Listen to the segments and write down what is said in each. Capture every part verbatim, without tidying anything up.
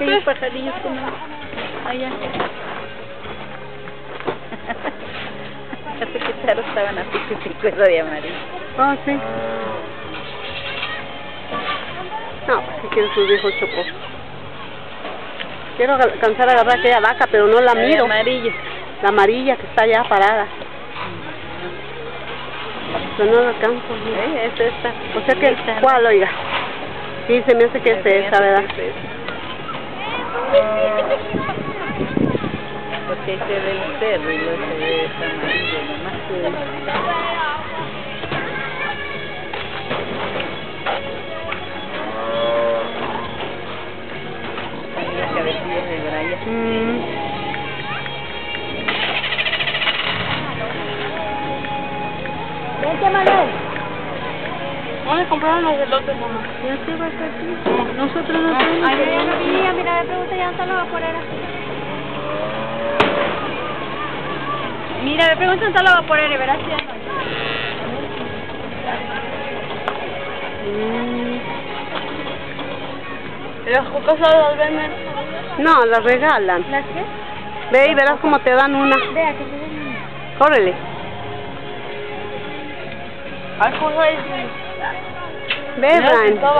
aquellos pajarillos que no... Allá. Fíjate que charos estaban así que pico eso de amarillo. Oh, sí. No, pues si quiero subir viejo Choco. Quiero alcanzar a agarrar aquella vaca, pero no la, la miro. La amarilla. La amarilla que está allá parada. Pero no la alcanzo. ¿Eh? Esta está. O sea que, ¿cuál, oiga? Sí, se me hace que es esa, ¿verdad? Es esa. Porque ahí se ve el cerro y luego se ve esa amarilla, nomás se ve. La cabecilla de Brian. Mm. Vente, Manuel. ¿Dónde compraron los elotes, mamá? Ya se va a salir. Nosotros no tenemos. Ay, ya no venía, mira, me pregunta ya dónde lo va a poner así. Mira, me pregunta dónde lo va a poner, y verás si es. ¿Y las cocas las venden? No, las regalan. ¿Las qué? Ve y verás cómo te dan una. Vea, que se ven. Córrele. Ay, pues ahí. Ve, Brian. No,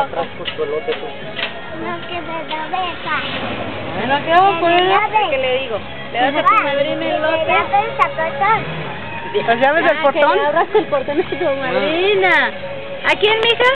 que me da beca. ¿La que vamos a poner? ¿Qué le digo? Le das a tu madrina el lote. ¿Las llaves del portón? Que le abras el portón a tu madrina. ¿A quién, mija?